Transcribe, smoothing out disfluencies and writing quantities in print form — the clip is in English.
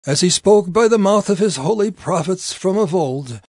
as he spoke by the mouth of his holy prophets from of old,